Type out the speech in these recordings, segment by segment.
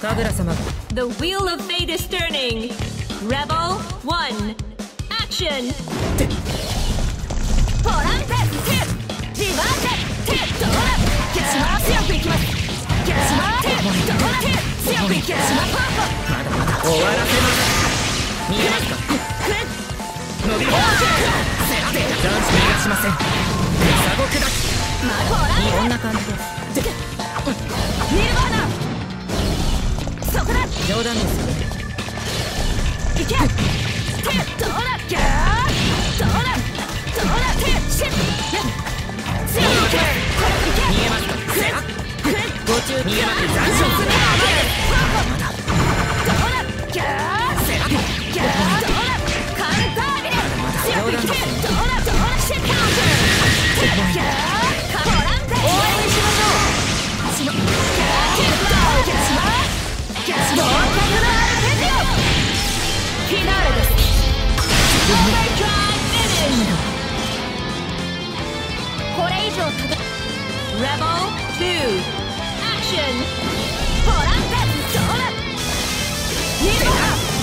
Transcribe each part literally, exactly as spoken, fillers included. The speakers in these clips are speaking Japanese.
Kagura様が The wheel of fate is turning. Rebel one. Action. トランペットリバーテッドラギャー強くいきますギャーテッドラ強くいきますまだまだ終わらせます見えますか伸びる男子逃がしません鎖国だこんな感じですニルバーナそこだ冗談ですいけテッドラギャードラドラテッシッ強いけ見えますかご注意見えます残暑ドラギャーギャードラカウンタービレ強くいけドラドラシッカウンターギャーコランテ応援しましょうギャーテッドギャーギャードラカグラアルペジオフィナーレですオーバードライフフィニッシュこれ以上ただ Rebel two Action トランペットドラニルバー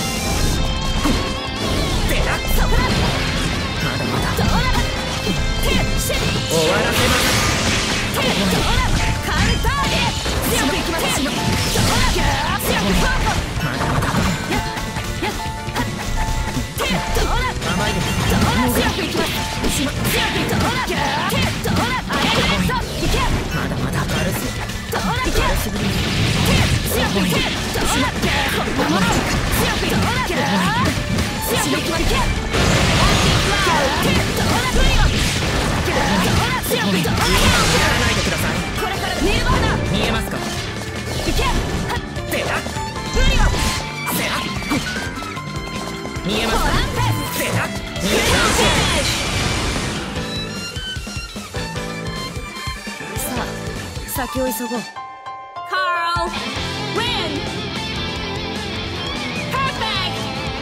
デラッソフラまだまだドラテッシッ終わらせますテッドラカウンターで強くいきますドラギャー強くフォークまだまだやっやっテッドラ甘いですドラ強くいきます強くいドラギャーテッドラあれそういけまだまだ軽すドラいけ強くいけドラギャーこのまま強くいドラギャー強くいきますいけテッドラブリオンギャードラ強くいドラやらないでくださいこれからニルバーナ見えますかいけデラブリオンセラ見えますかセラ見えますさあ先を急ごう Carl win perfect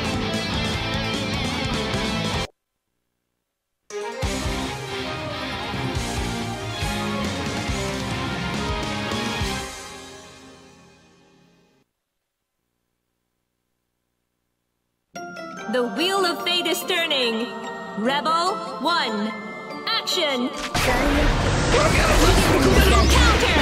The wheel of fate is turning. Rebel one. Action. Counter.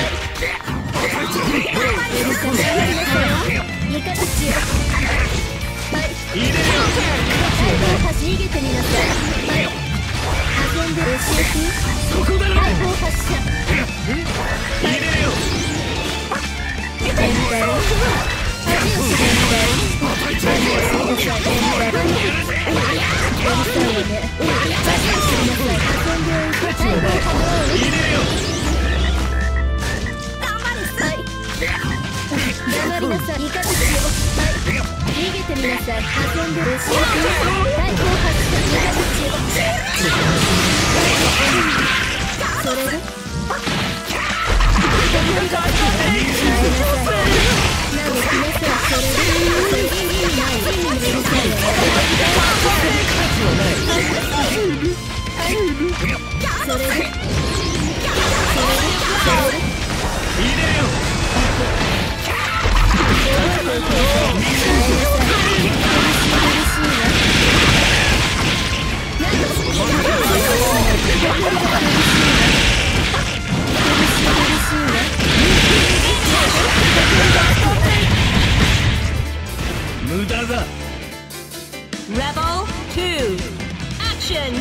Rebel two. Action.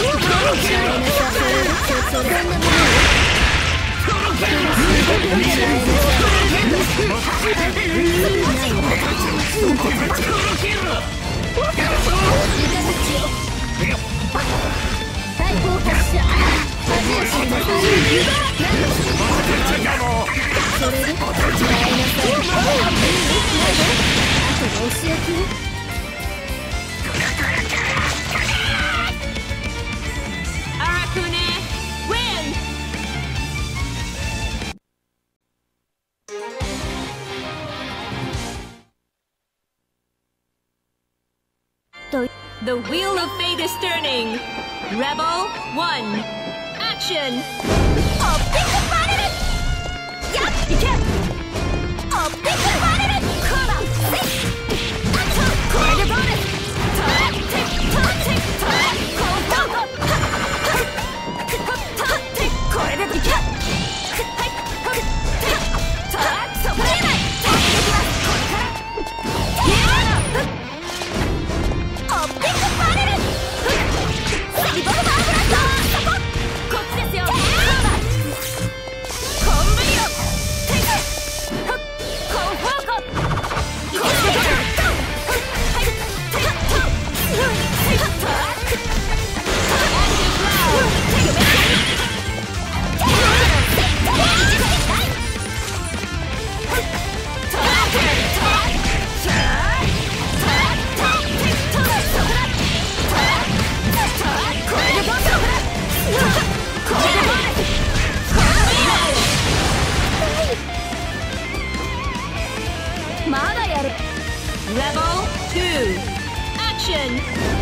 Arakune win! The wheel of fate is turning. Rebel one. Action! Rebel two. Action!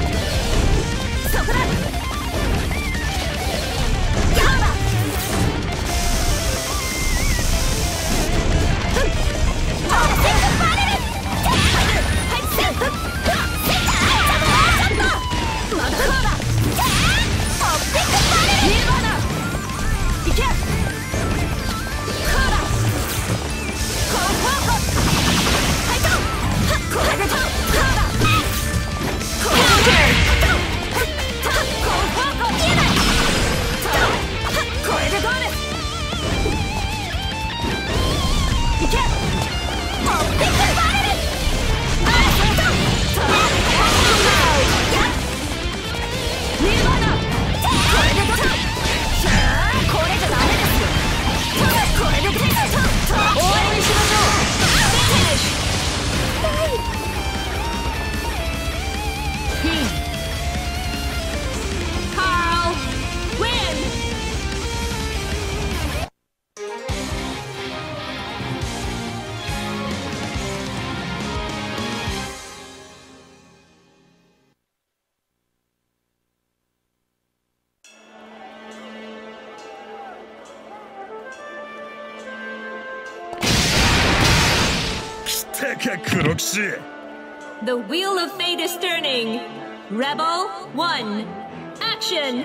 The wheel of fate is turning. Rebel one. Action!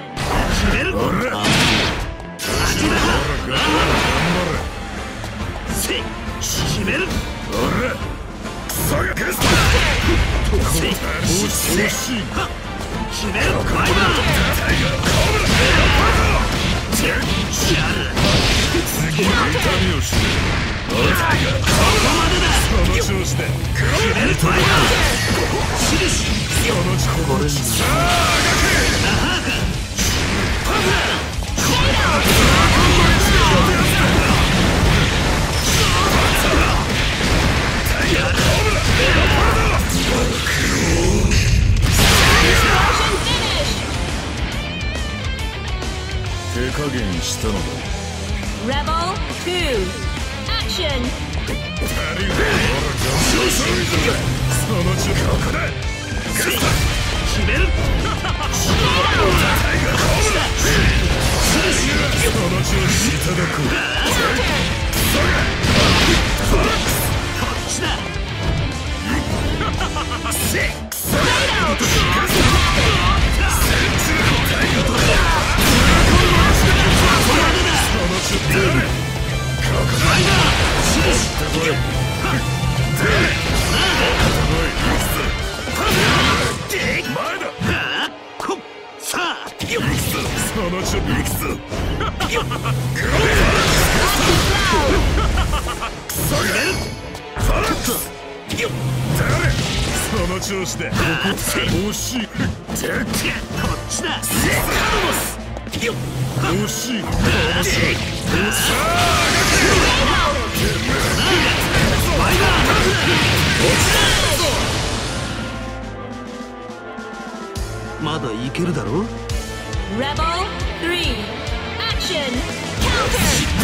Rebel two. Action! その調子でここ惜しい。こっちだ。惜しい。面白い。 まだいけるだろ。 Rebel three Action Counter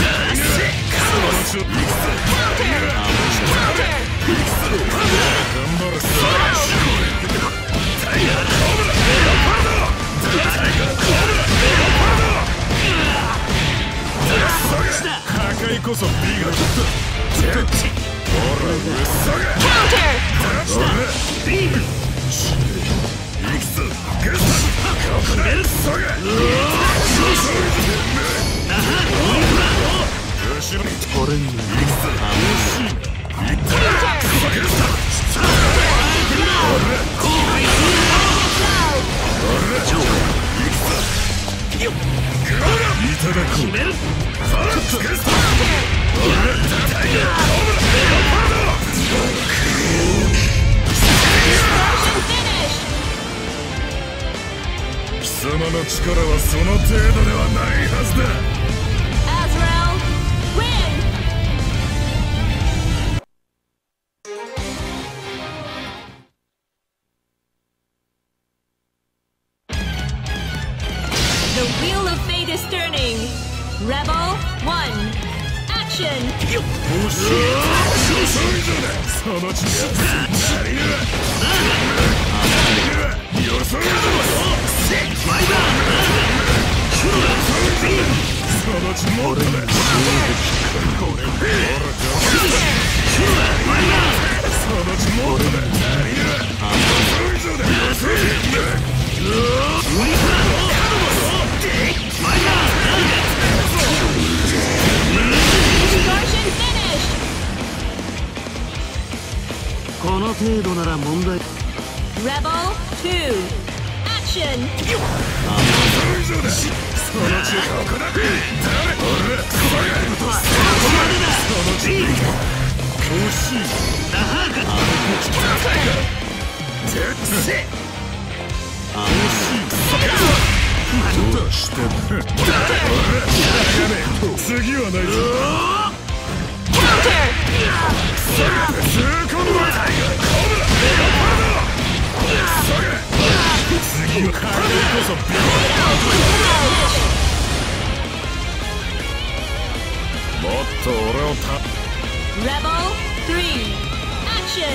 破壊こそ美学だ。 これに貴様の力はその程度ではないはずだ。 Azrael win. The wheel of fate is turning. Rebel one Action. その力この程度なら問題。 Rebel two Action. 次はないぞ。 もっと俺をた Rebel three Action.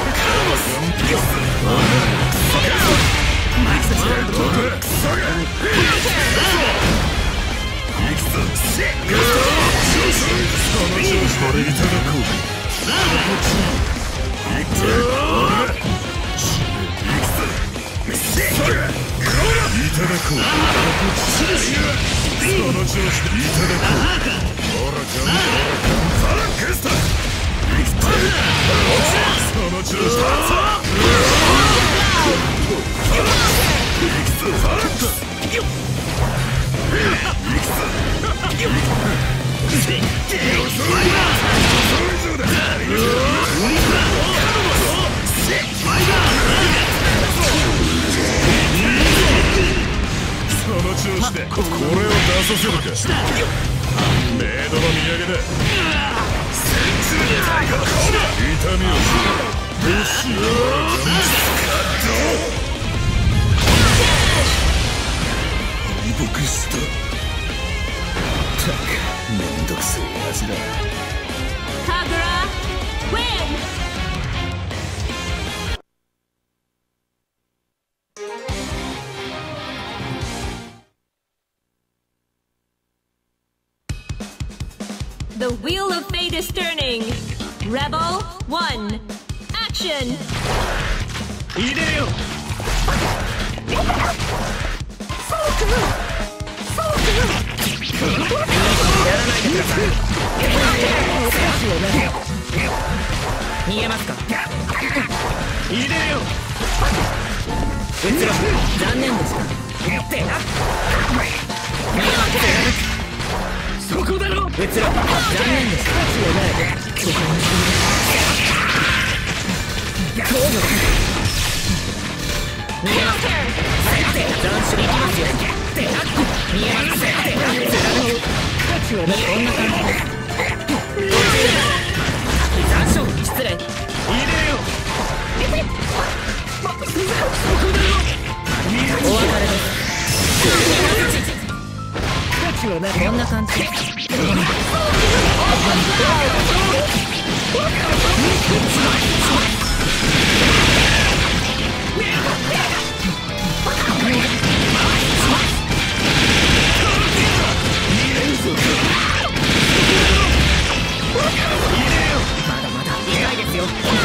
これを出させるか。メイドの土産だ。痛みを知る。欲しい。敗北した。たくめんどくせえやつだ。 Kagura win. The wheel of fate is turning. Rebel one Action. 入れよ。 逃げますか。 入れよ。 うつろ残念でした。逃げますそこだろ。 うつろ残念でした。 見えますか。残暑いきますよ。見えますか。見えこんな感じです。残暑失礼。入れよ。お別れです。こんな感じです。まだまだ痛いですよ。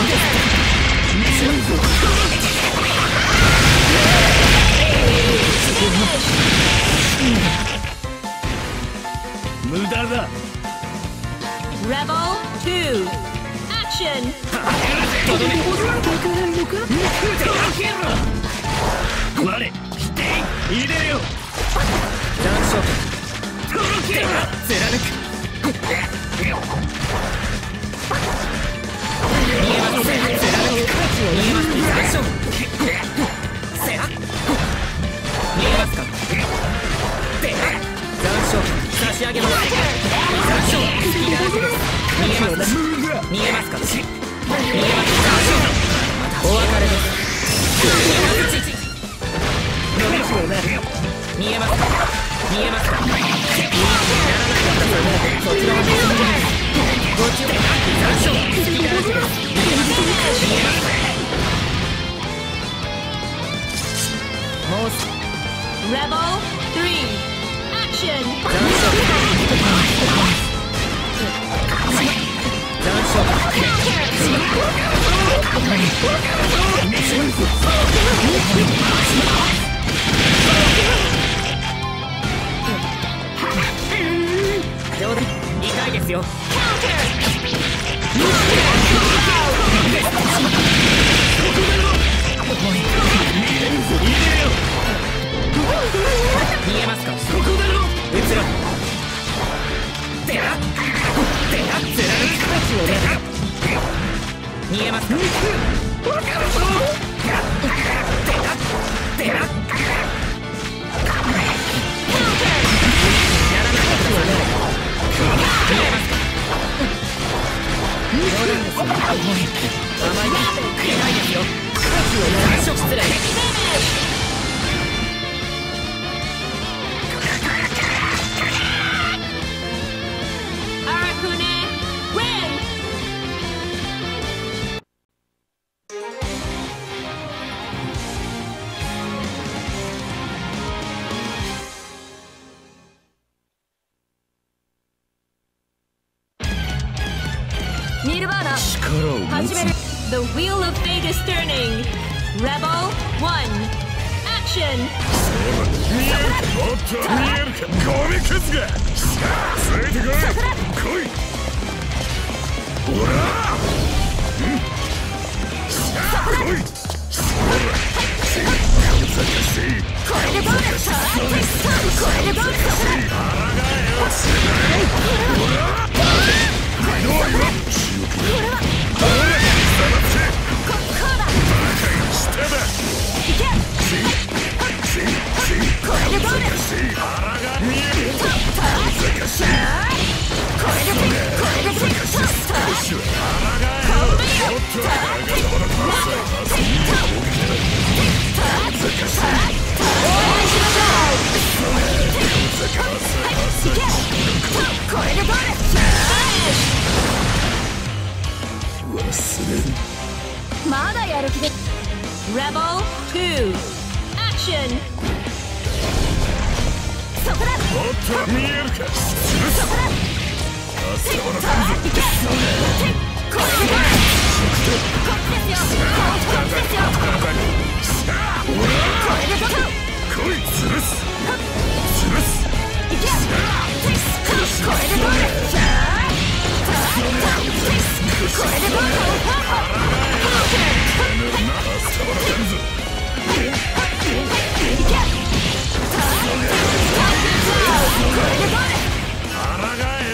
無駄だ。 Rebel two Action。 我入れよ。 残暑貫く。見えますね。貫く。見えますね。残暑せら見えますか。残暑差し上げます。残暑いただきます。見えますか。見えますか。見えます。残暑またお別れです。見えますか。見えますか。やらないでください。そちらは別にご注意。残暑いただきます。見えますか。見えますか。もうす Rebel three Action。 残暑残暑冗談痛いですよ。見えますか。そこだろ。うつろ。でらでらつられたちをね。見えますか。わかるぞ。でらでら。やらないことはね。見えますか。冗談ですよ。甘い痛いですよ。最初失礼。Arakune win! Nirvana, the wheel of fate is turning. Rebel one, action. 見えるおっと見えるか。ゴミくずがついてこい。来い。ほらうんさあ来い。そら難しい。これでどうですか。これでどうですか。あらがえよ。ほらこれはまだやる気で Rebel two Action。 そこだ。 もっと見えるか。 そこだ。 そこだ。 これでこっちですよ。こっちですよ。これでどうぞ。 来い潰す潰す。 いけ。これでどうです。これでどうぞ。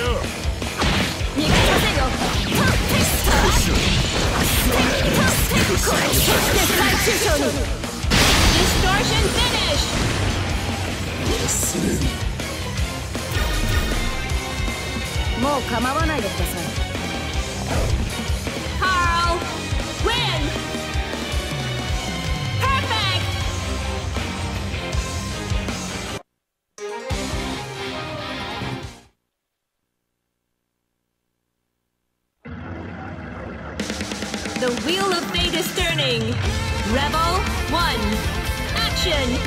こもう構わないでください。Carl, win. Perfect. The wheel of fate is turning. Rebel one. Action.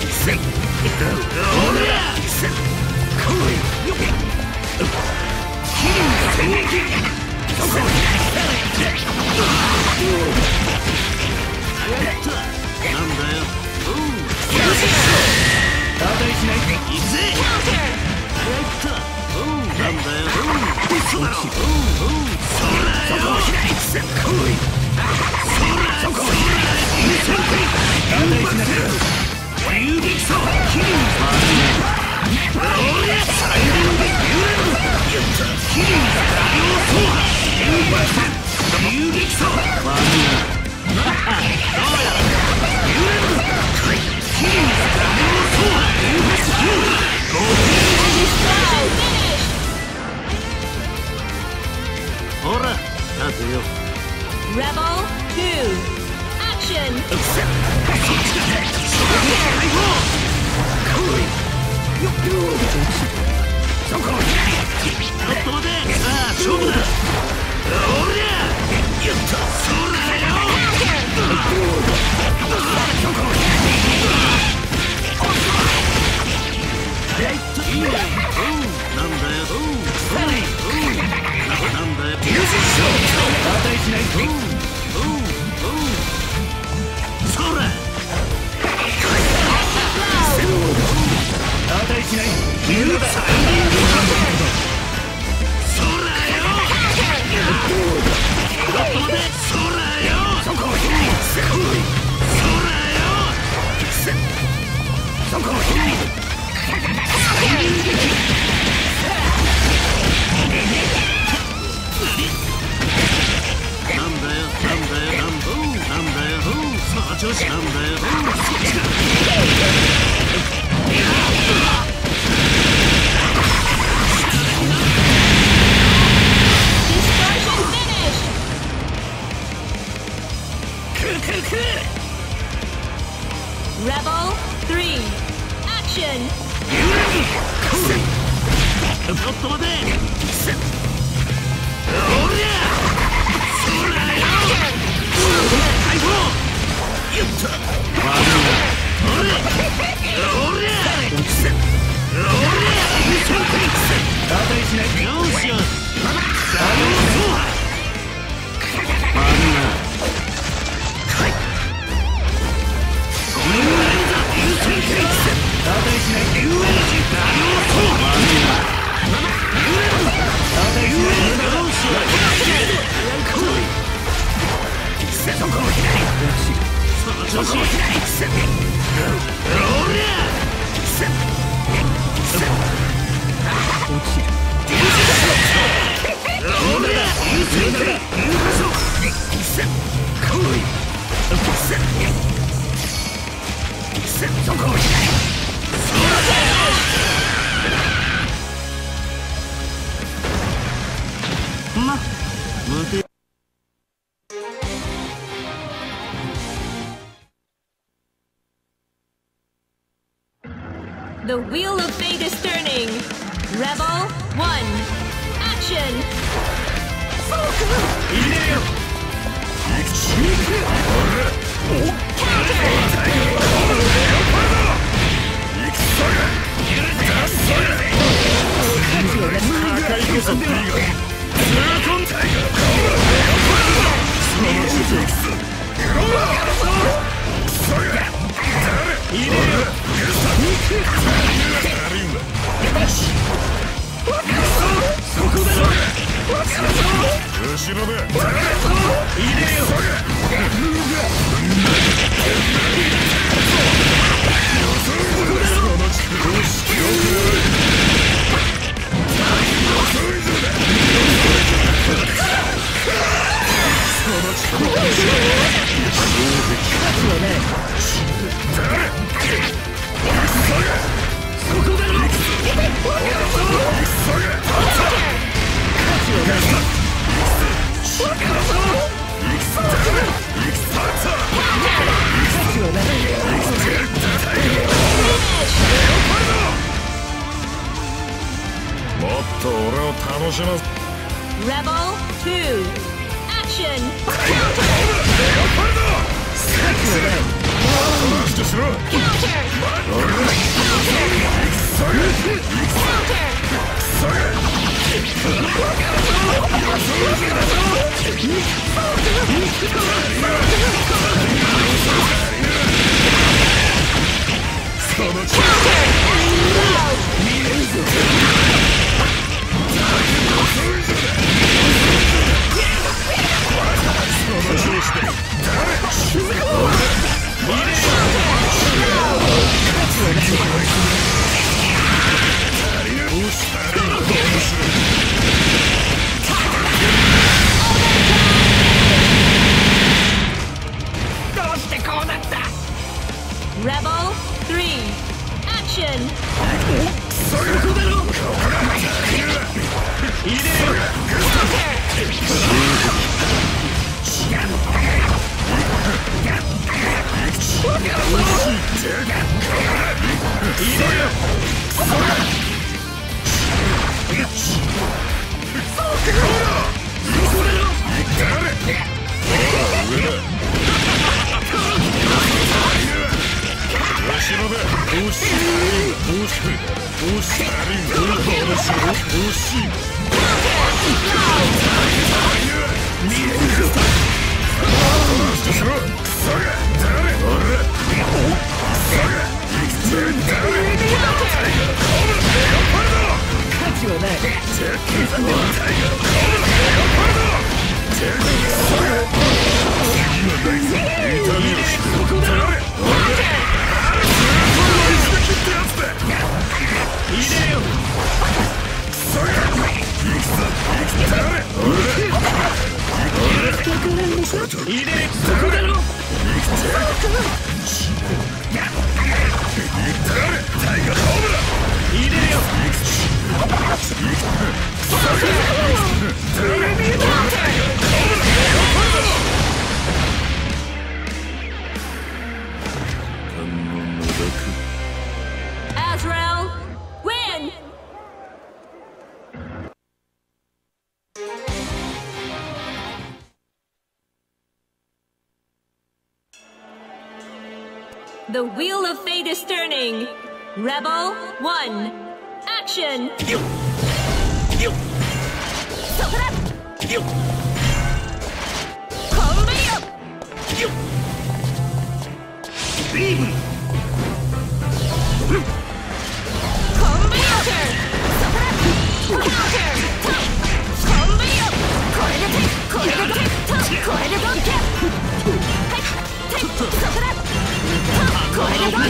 Rebel two. Action. Rebel three. Action. The wheel of fate is turning. Rebel one. Action. Cool. します。 Rebel two Action してしろ。 Counter Rebel three Action 'The wheel of fate is turning. Rebel one Action そこだコンベヨビームコンベヨそこだコンベヨこれでこれでこれでどういけはいそこだこれでどうだこれでどうだこれでどうだこれでどうだ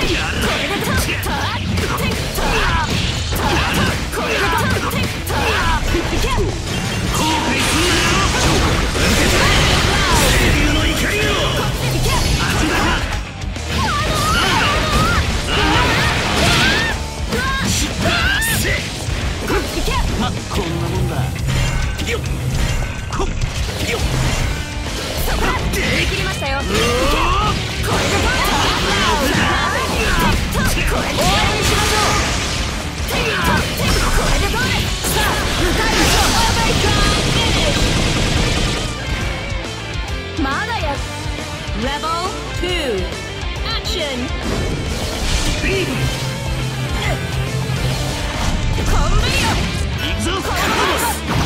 後悔するなよ清流の怒りよあちらま、こんなもんだよっほっよっそこだ切りましたよこれでどうだこれで終わりにしましょうこれでどうですさあ歌いましょうまだや Rebel two Action ビームコンベヨ行くぞカルロス